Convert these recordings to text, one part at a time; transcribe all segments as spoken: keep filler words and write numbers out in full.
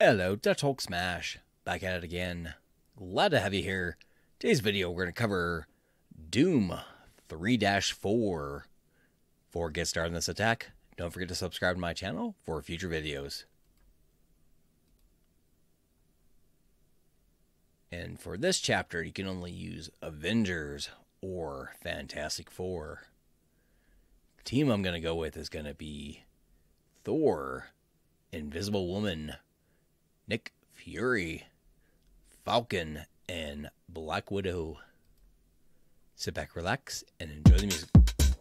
Hello, Dutch Hulk Smash. Back at it again. Glad to have you here. Today's video, we're going to cover Doom three dash four. Before we get started on this attack, don't forget to subscribe to my channel for future videos. And for this chapter, you can only use Avengers or Fantastic Four. The team I'm going to go with is going to be Thor, Invisible Woman, Nick Fury, Falcon, and Black Widow. Sit back, relax, and enjoy the music.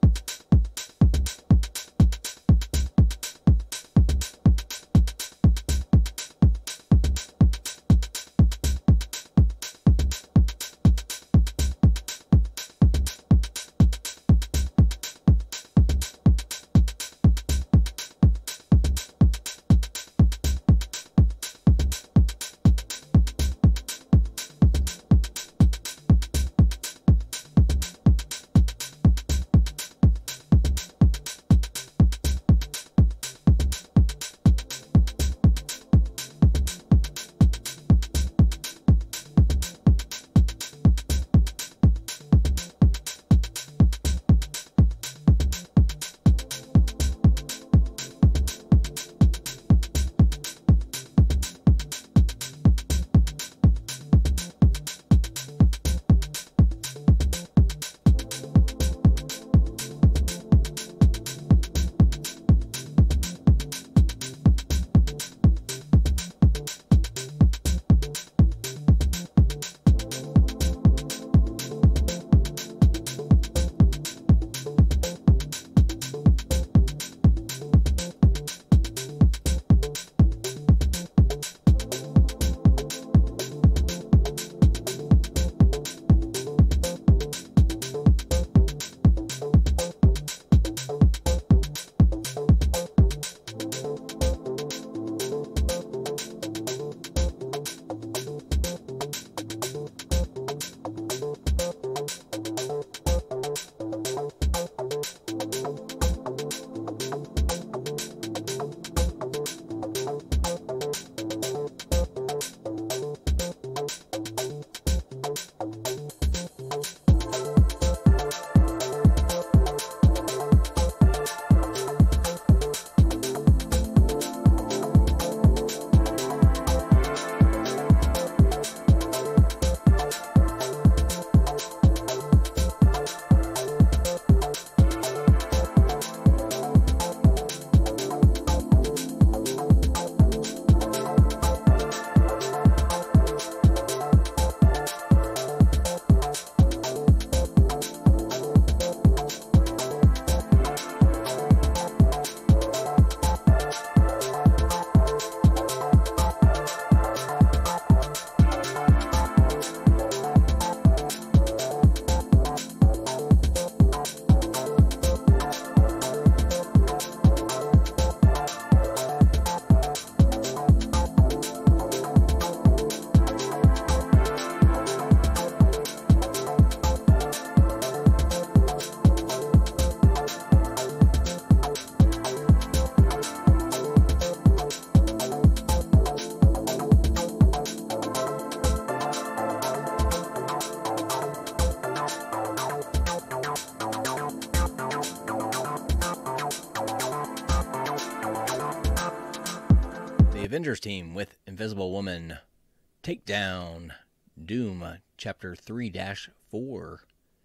Avengers team with Invisible Woman take down Doom Chapter three dash four.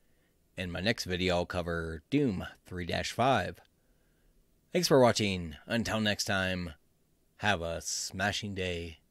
In my next video, I'll cover Doom three dash five. Thanks for watching. Until next time, have a smashing day.